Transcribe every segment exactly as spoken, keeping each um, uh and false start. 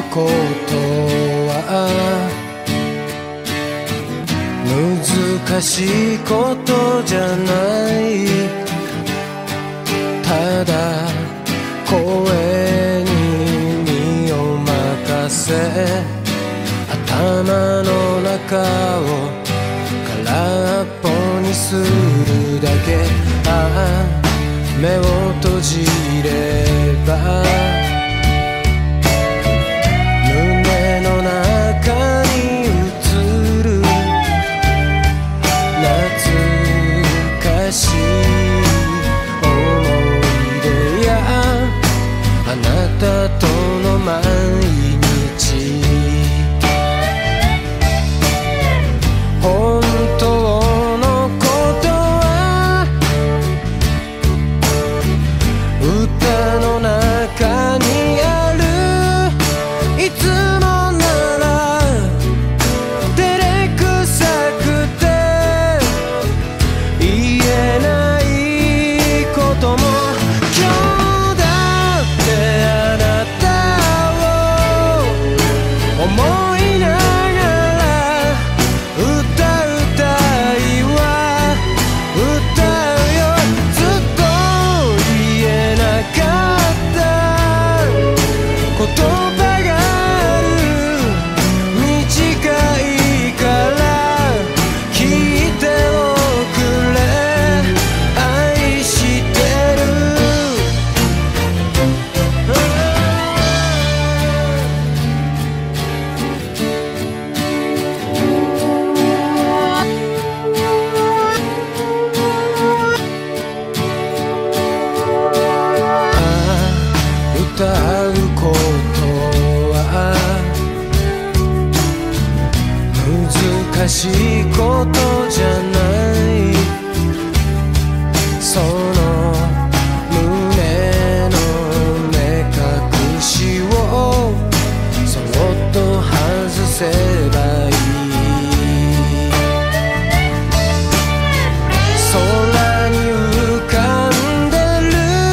ことは難しいことじゃない。ただ声に身を任せ、頭の中を空っぽにするだけ。ああ目を閉じれば胸の中に映る懐かしい思い出やあなたとの毎日。本当のことは歌の中にある。いつもなら照れくさくて言えないことも、今日だってあなたを思いながら歌うたいは歌うよ。ずっと言えなかった言葉がある。短いから聞いておくれ。愛してる。ああ歌うことは難しいことじゃない。その胸の目隠しをそっと外せばいい。空に浮かんでる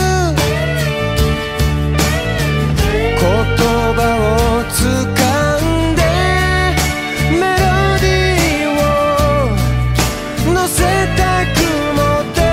言葉を掴んでメロディーを乗せた雲で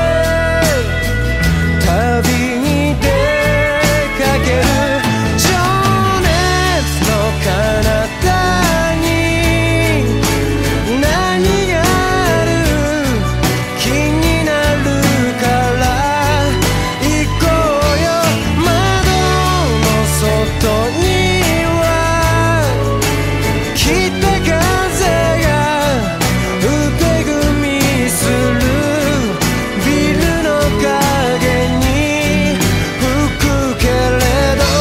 旅に出かける。情熱の彼方に何がある。気になるから行こうよ。窓の外には北風が腕組みする。ビルの影に吹くけれど、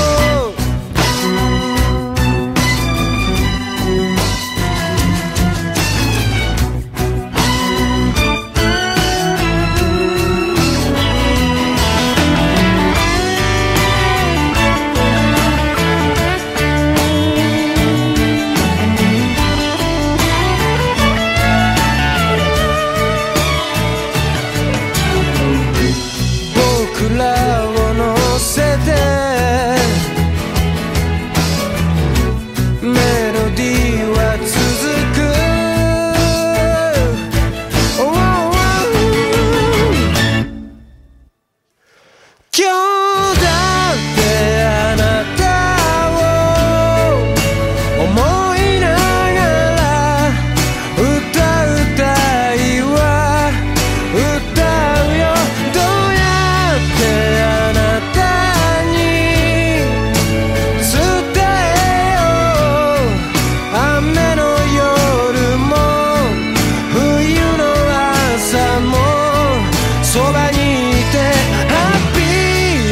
僕らを乗せてメロディーは続く。おお今日だってあなたを思いながら歌うたいは歌うよ。どうやってあなたに伝えよう。雨の夜も冬の朝もそばにいてハッピー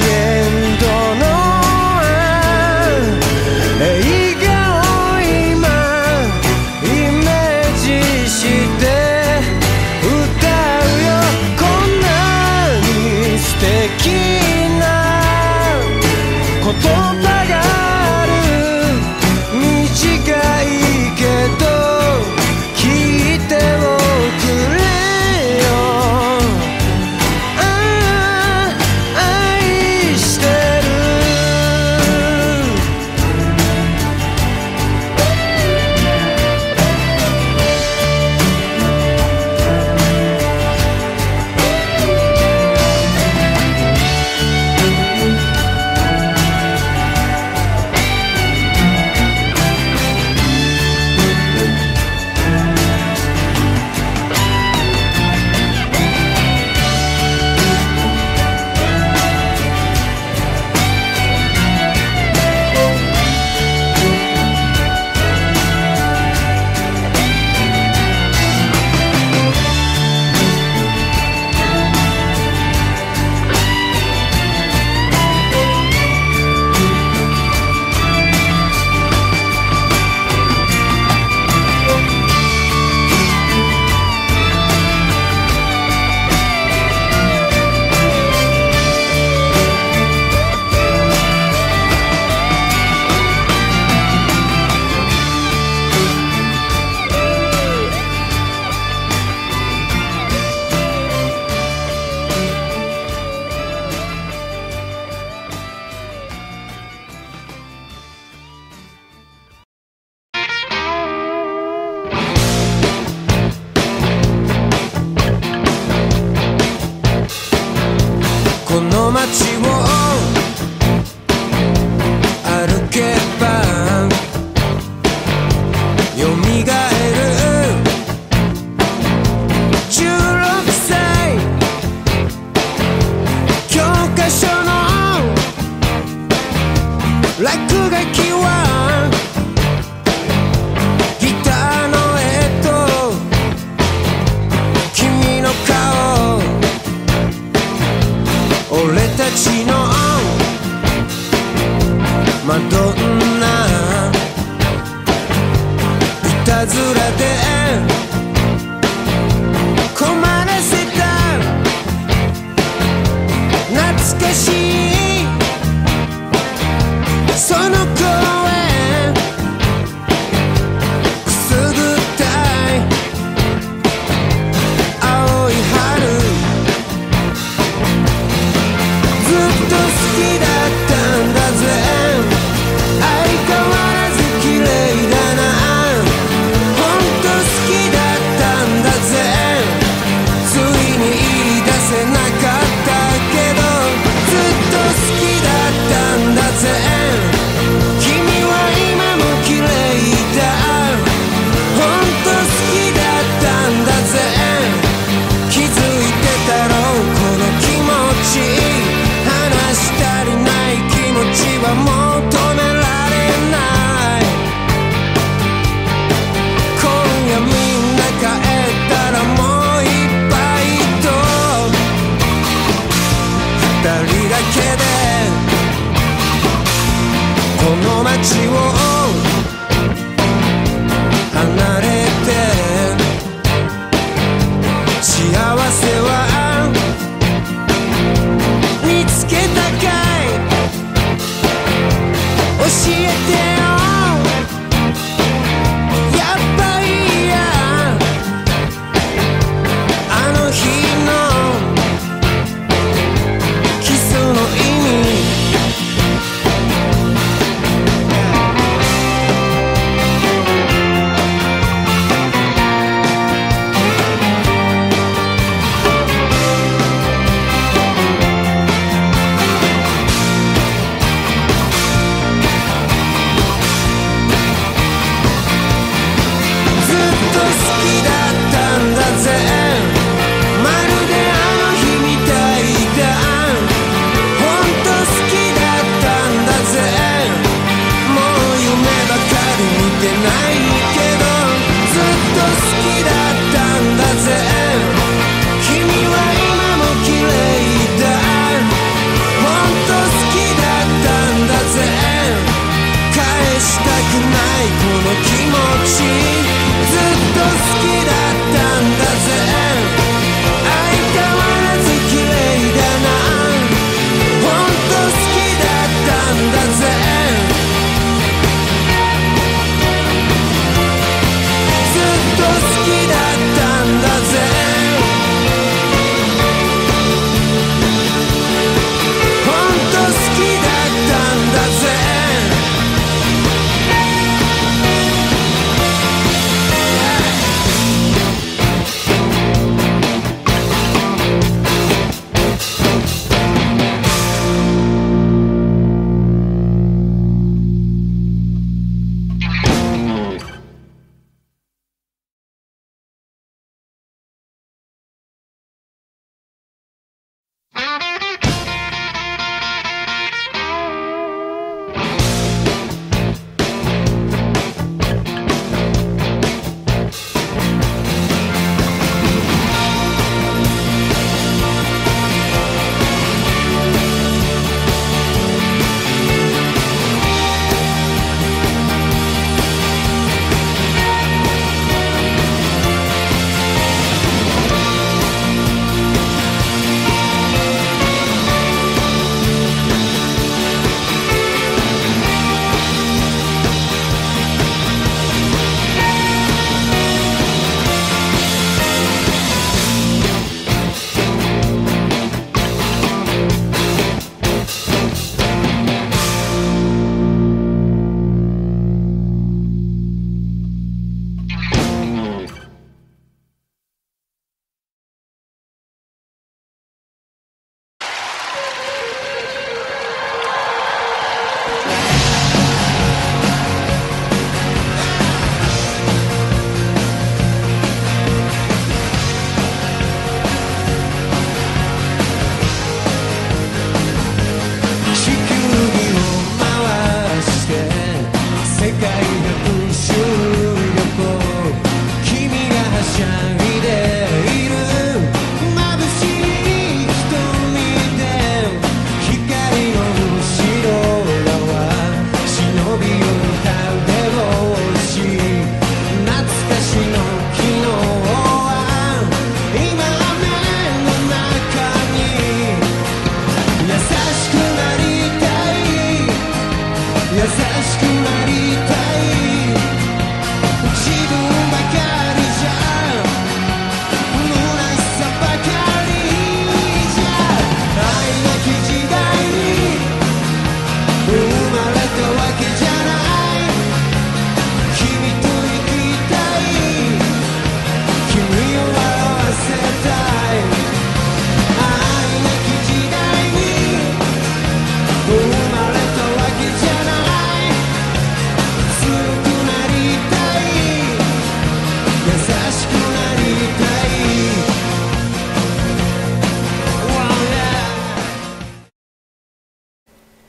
街を歩けばよみがえるじゅうろくさい教科書の落書きはギターの絵と君の顔俺たちのマドンナいたずらで困らせた懐かしいその公園くすぐったい青い春ずっと好きだったんだぜ相変わらず綺麗だなほんと好きだったんだぜついに言い出せなかったけどずっと好きだったんだぜ君は今も綺麗だほんと好きだったんだぜ気づいてたろうこの気持ち話し足りない気持ちはもう止められない今夜みんな帰ったらもう一杯と二人だけでこの街を離れて幸せは見つけたかい教えてよやっぱりやあの日のキスの意味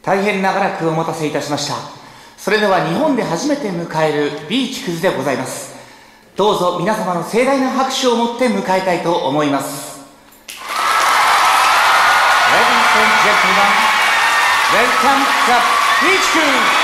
大変長らくお待たせいたしました。それでは日本で初めて迎えるビーチクズでございます。どうぞ皆様の盛大な拍手をもって迎えたいと思います。 Ladies and gentlemen, welcome the Beach Cruise!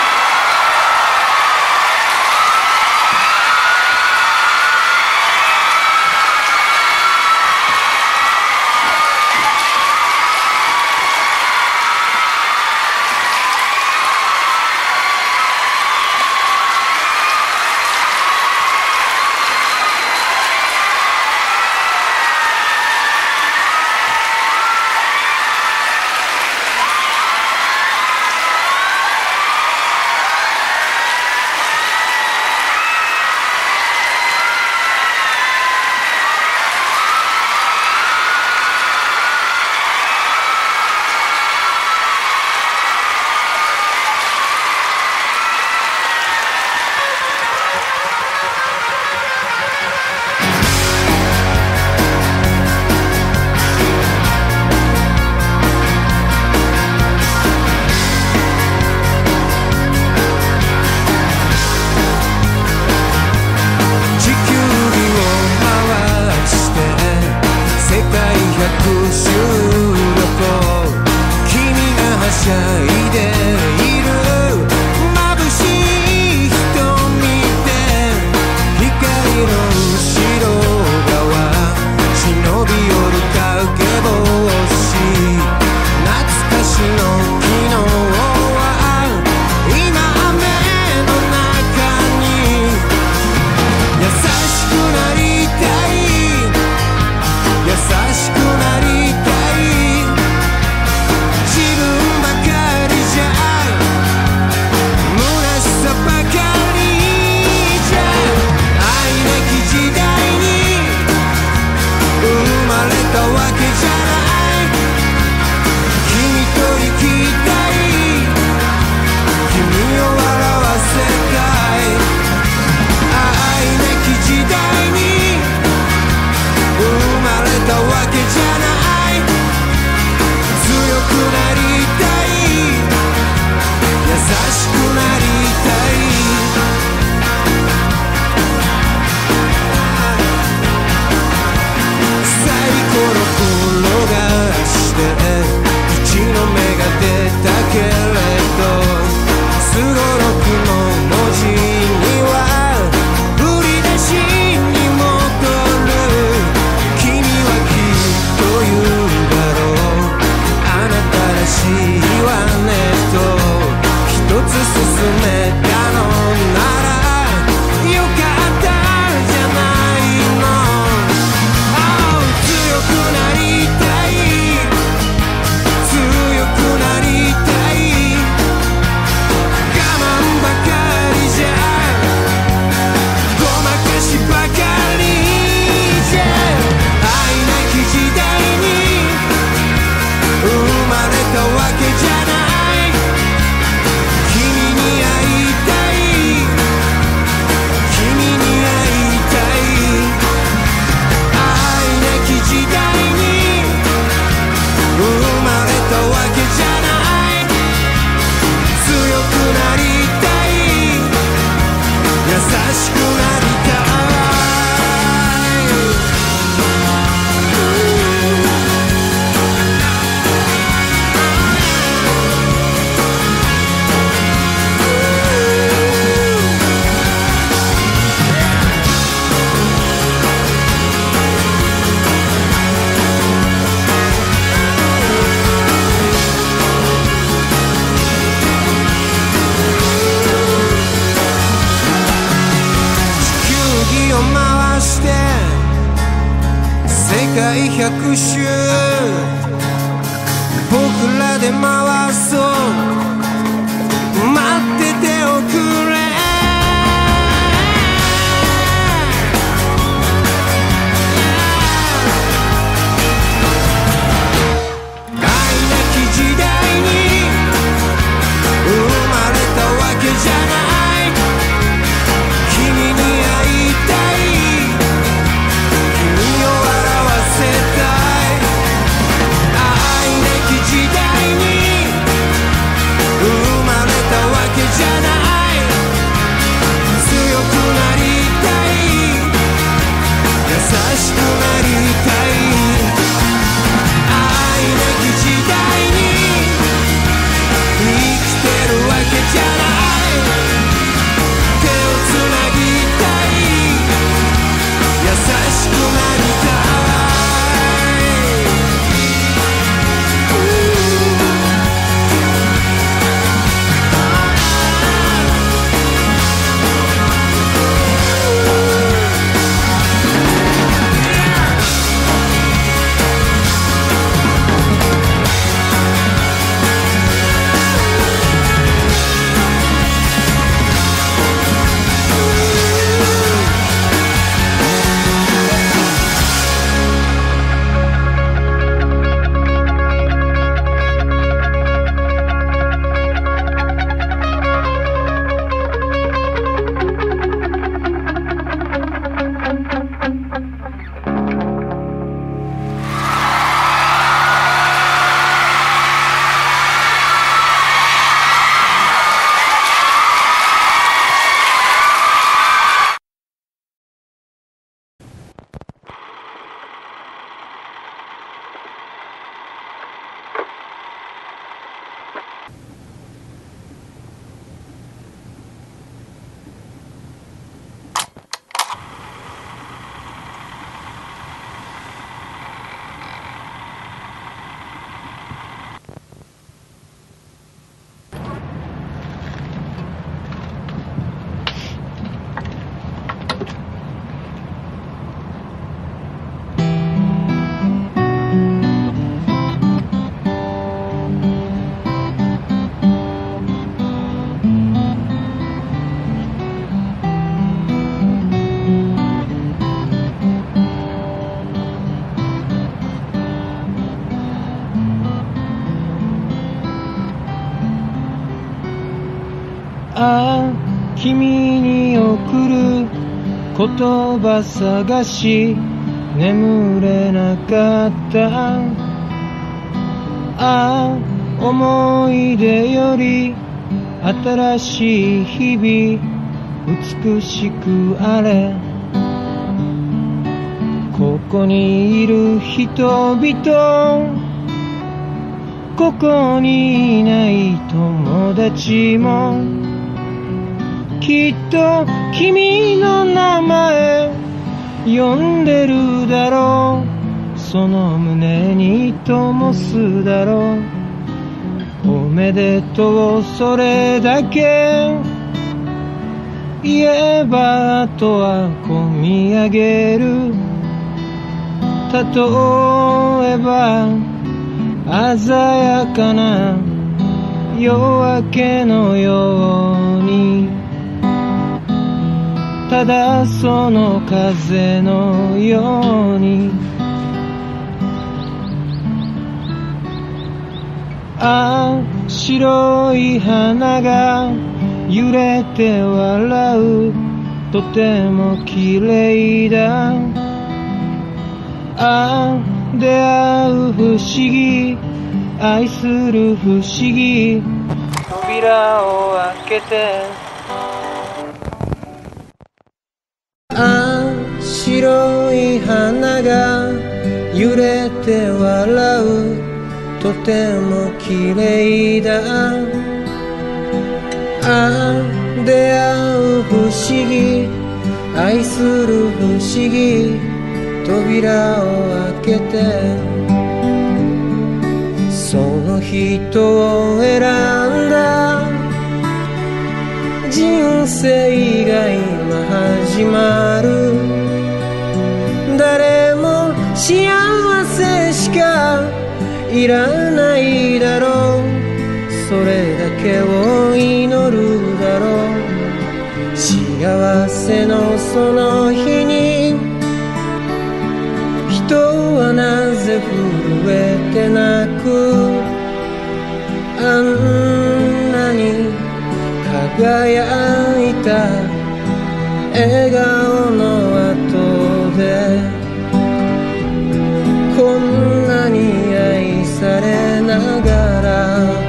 百周僕らで回そう待ってておくれ愛なき時代に生まれたわけじゃない君に会いたい君を笑わせたい愛なき時代にああ君に送る言葉探し眠れなかった。ああ思い出より新しい日々美しくあれ。ここにいる人々、ここにいない友達もきっと君の名前呼んでるだろう。その胸に灯すだろう。おめでとうそれだけ言えばあとはこみ上げる。例えば鮮やかな夜明けのように、ただその風のように。ああ白い花が揺れて笑う、とても綺麗だ。ああ出会う不思議、愛する不思議、扉を開けて。ああ白い花が揺れて笑う、とても綺麗だ。ああ出会う不思議、愛する不思議、扉を開けて。その人を選んだ人生が今始まる。誰も幸せしかいらないだろう。それだけを祈るだろう。幸せのその日に人はなぜ震えて泣く。あんなに輝いた笑顔の後でこんなに愛されながら。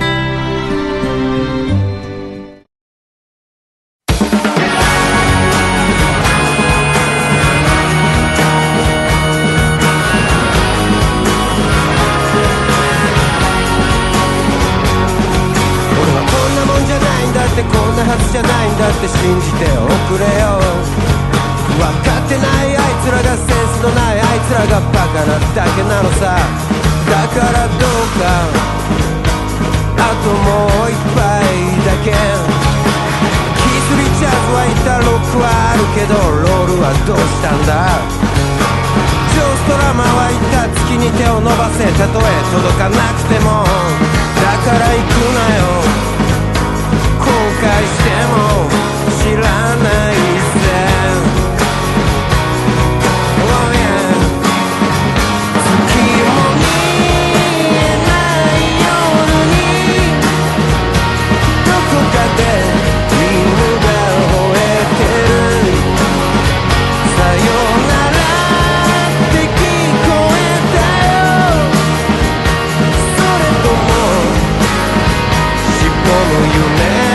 こんなはずじゃないんだって信じておくれよ。分かってないあいつらがセンスのないあいつらがバカなだけなのさ。だからどうかあともう一杯だけ。キスリチャーズはいたロックはあるけどロールはどうしたんだ。ジョーストラマーはいた月に手を伸ばせ、たとえ届かなくても。だから行くなよ、後悔しても知らないぜ。 Oh yeah、 月も見えない夜にどこかで犬が吠えてる。さよならって聞こえたよ。それとも尻尾の夢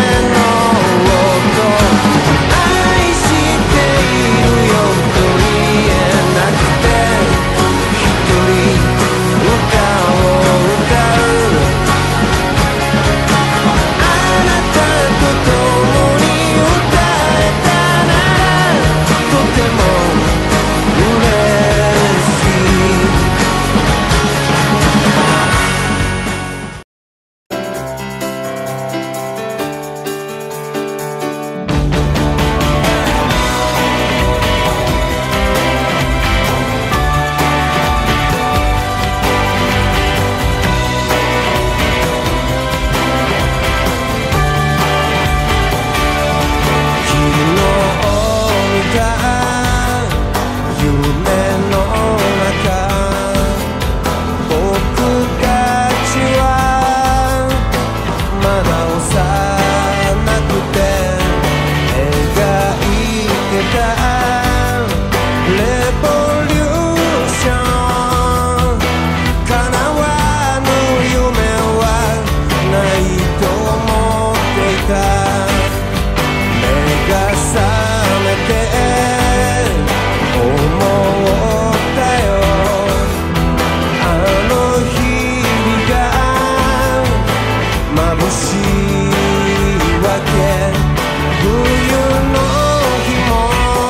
わけ冬の日も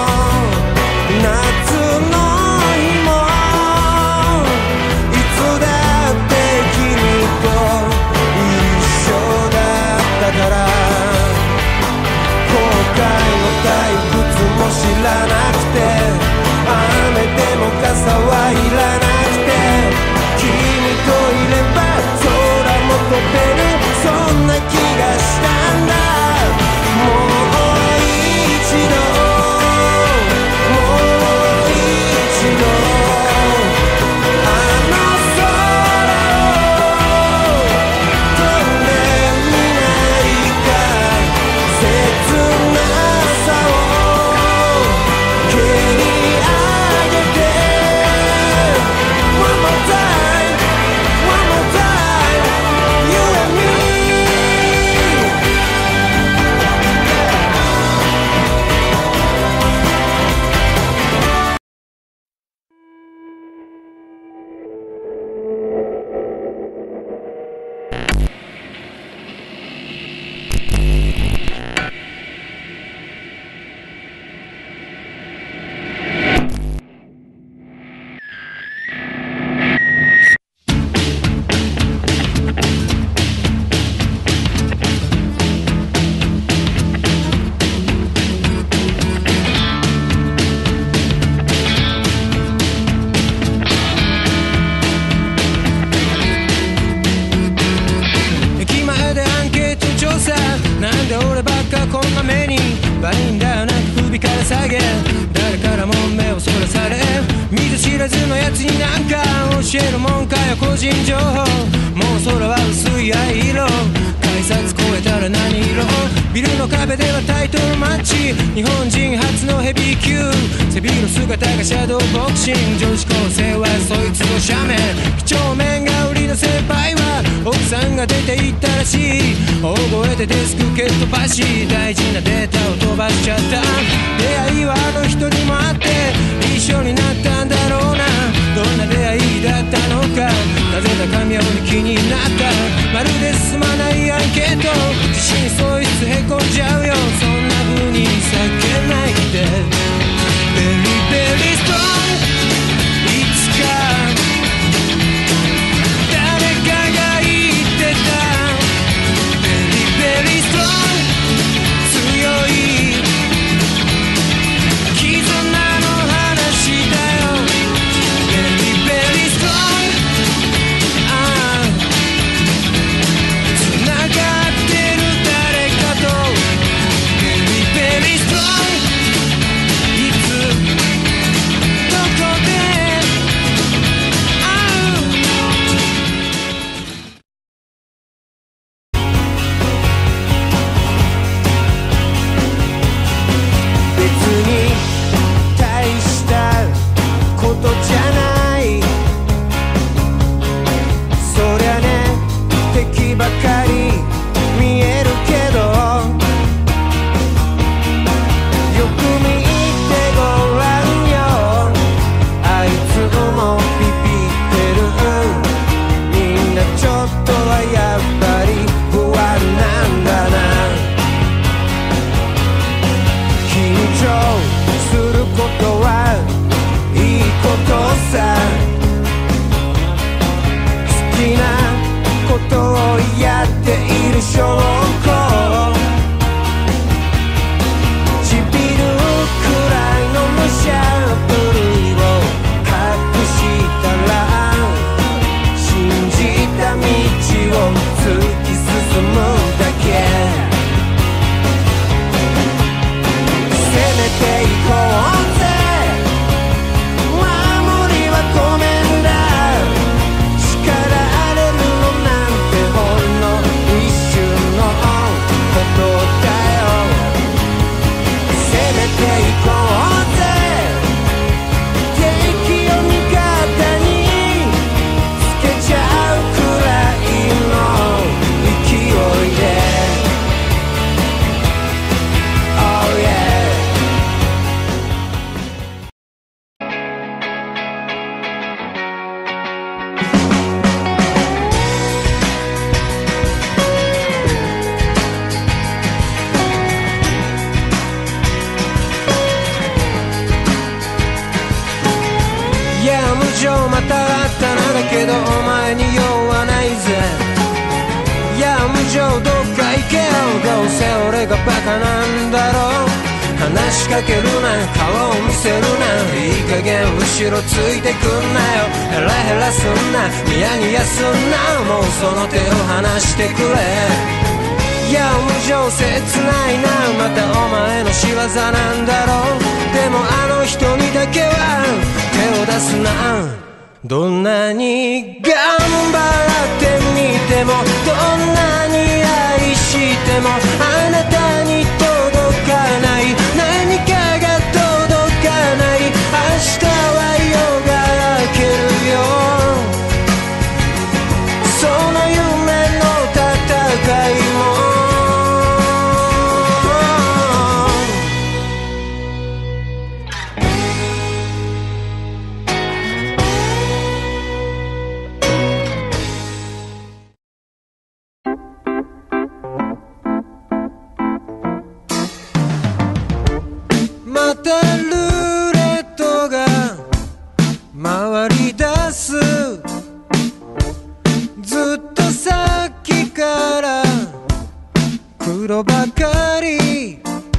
夏の日もいつだって君と一緒だったから後悔の退屈も知らなくて雨でも傘はいらなくて君といれば空も飛べるそんな気がしたんだもう一度もう一度あの空を飛んでみないか切なさを蹴り上げて One more time One more time You and me駅前でアンケート調査なんで俺ばっかこんな目にバインダーなく首から下げ誰からも目をそらされ見ず知らずのやつになんか教えるもんかよ個人情報もう空は薄い藍色改札越えたら何色ビルの壁ではタイトルマッチ日本人初のヘビー級背広姿がシャドーボクシング女子高生はそいつの斜面几帳面が売りの先輩は奥さんが出て行ったらしい大声でデスク蹴っ飛ばし大事なデータを飛ばしちゃった出会いはあの人にもあって一緒になったんだろうなどんな出会いだったのかなぜだか妙に気になったまるで進まないアンケート自信喪失へこんじゃうよそんな風に避けないで Very very strong いつか誰かが言ってた Very very strong 強い絆の話だよ Very very strong ああ繋がバカなんだろう。話しかけるな、顔を見せるな、いい加減後ろついてくんなよ。ヘラヘラすんな、ニヤニヤすんな、もうその手を離してくれ。いや無情切ないな、またお前の仕業なんだろう。でもあの人にだけは手を出すな。どんなに頑張ってみても、どんなに愛しても、あなたに届かない、何かが届かない。明日は夜が明けるよ、その夢の戦いも。またルーレットが回り出す。ずっとさっきから黒ばかり。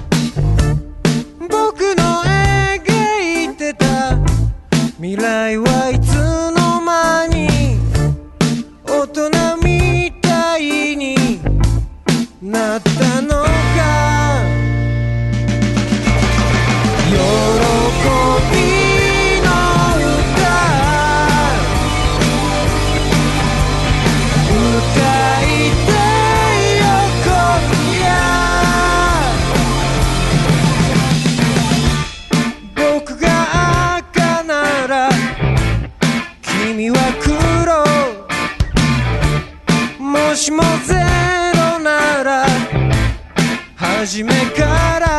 僕の描いてた未来はいつの間に大人みたいになったのか。喜びの歌歌いたいよ今夜。僕が赤なら君は黒、もしもゼロなら初めから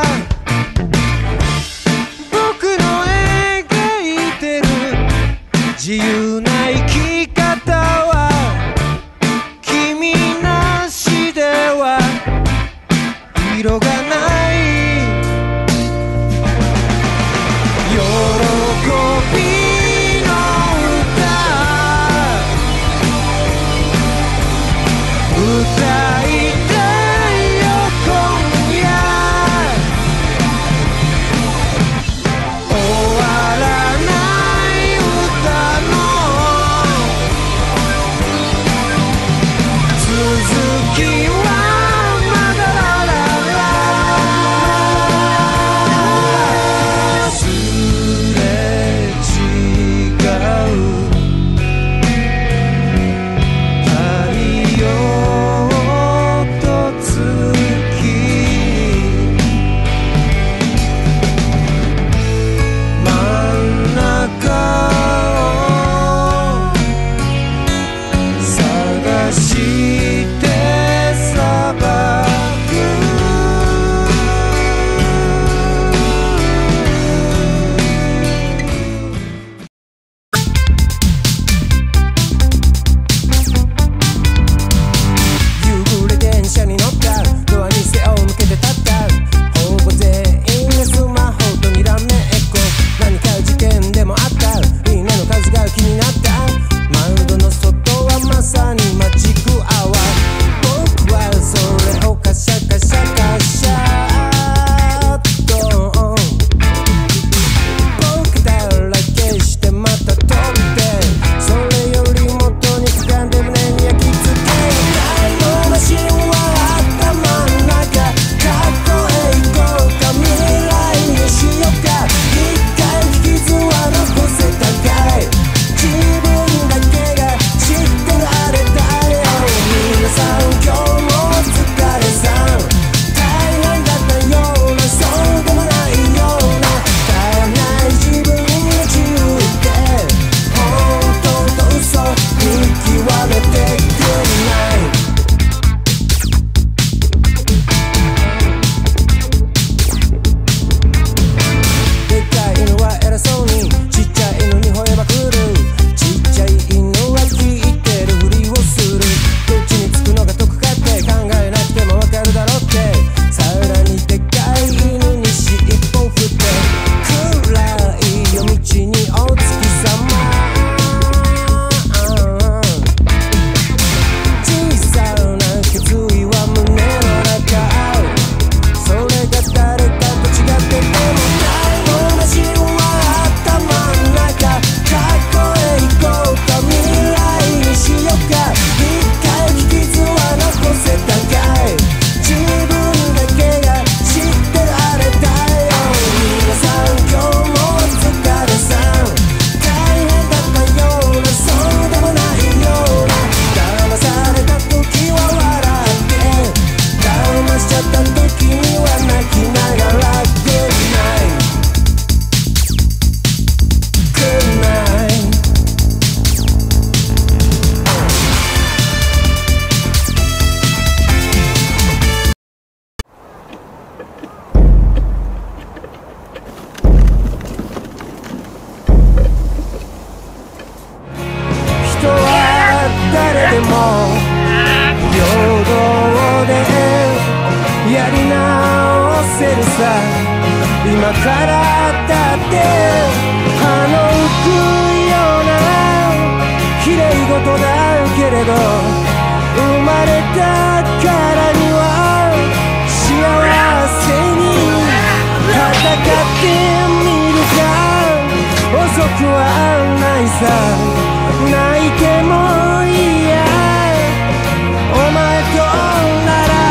自由な生き方は君なしでは色がない。喜びの歌歌いたいよ今夜。終わらない歌の今からだって歯の浮くような綺麗事だけれど、生まれたからには幸せに戦ってみるか。遅くはないさ、泣いてもいいや、お前となら。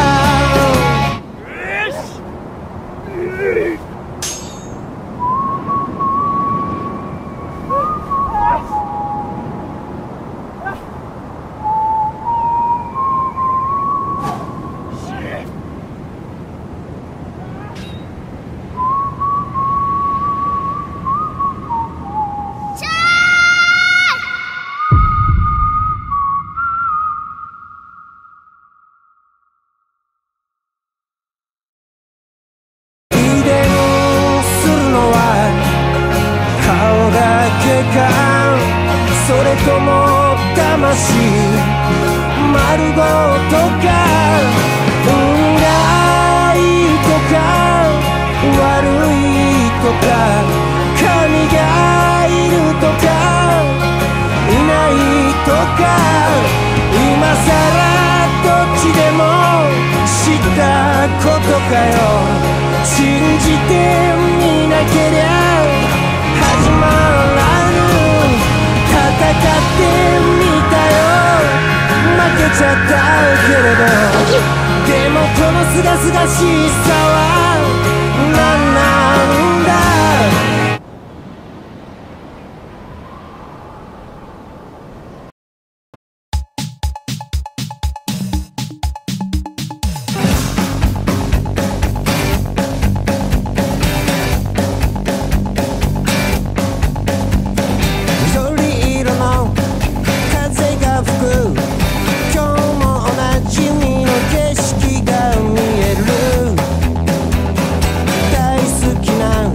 それとも魂丸ごとか、運がいいとか悪いとか、神がいるとかいないとか、今さらどっちでも知ったことかよ。信じてみなけりゃ始まらぬ。戦ってみたよ、負けちゃったけれど、でもこのすがすがしさは何なんだ。大好きな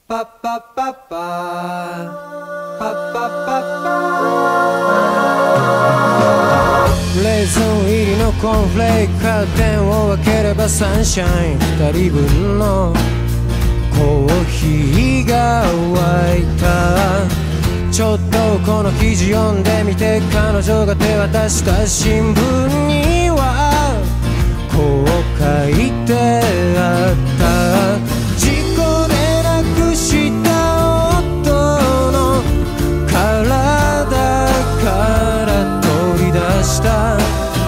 パッパッパッパーパッパッパッパーレーズン入りのコーンフレークカーテンを開ければサンシャインふたりぶんのコーヒーが沸いたちょっとこの記事読んでみて彼女が手渡した新聞にはこう書いてあった事故でなくした夫の体から取り出した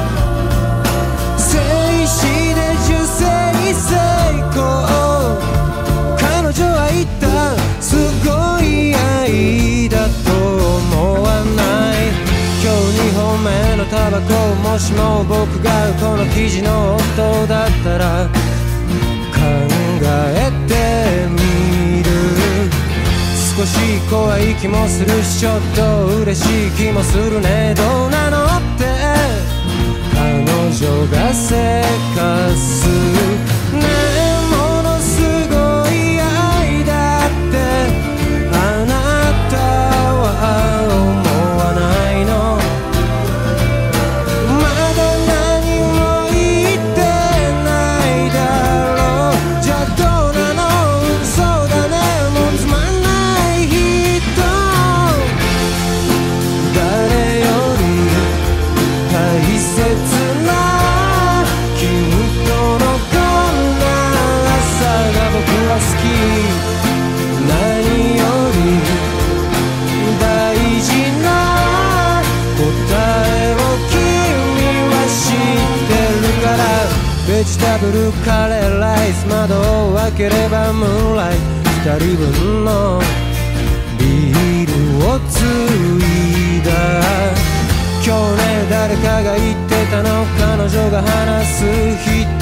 精子で受精成功彼女は言ったすごい愛だと思わない今日にほんめのタバコもしも僕がこの記事の夫だったら考えてみる少し怖い気もするしちょっと嬉しい気もするねどうなのって彼女がせかすねえものすごい愛だってあなたは思わないのまだ何も言ってないだろうじゃあどうなのそうだねもうつまんない人誰より大切な君とのこんな朝が僕は好き何より大事な答えを君は知ってるからベジタブルカレーライス窓を開ければムーンライトふたりぶんのビールをついだ今日ね誰かが言ってたの彼女が話す人